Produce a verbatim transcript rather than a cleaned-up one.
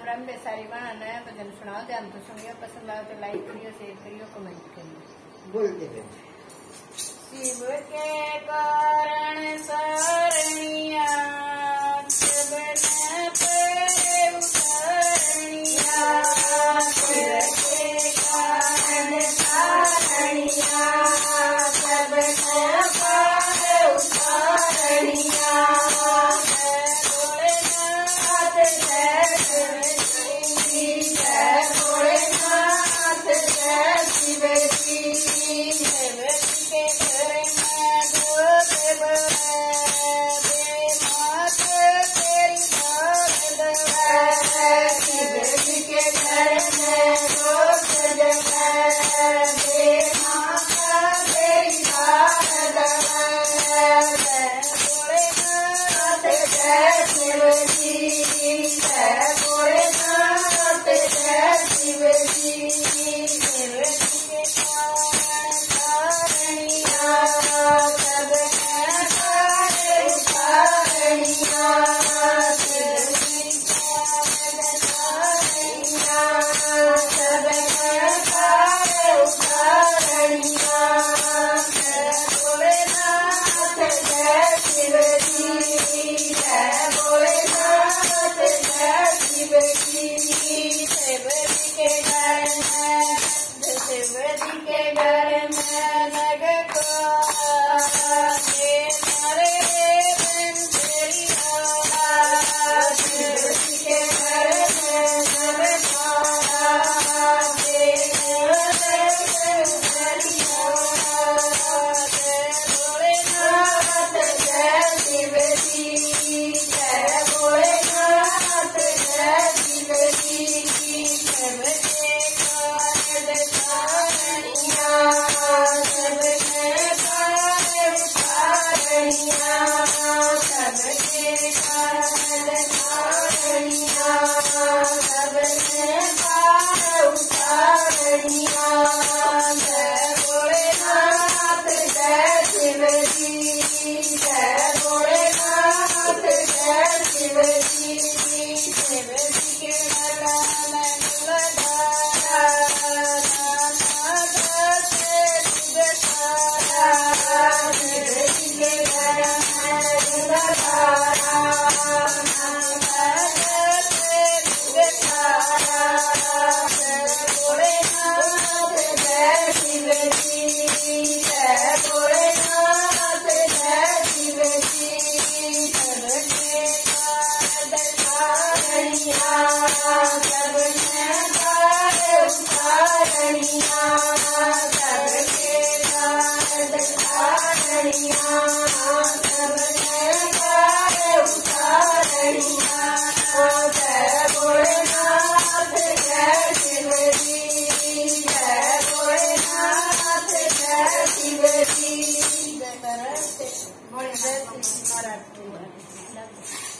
राम बेसारी बना नया भजन सुनाओ, ध्यान तो सुनियो, पसंद आए तो लाइक करियो, शेयर करियो, कमेंट करियो। बोलते हैं शिव के कारण सरनिया सबने पे उतरनिया, शिव के कारण सरनिया सबने पे उतरनिया, बोले जय श्री महाराज।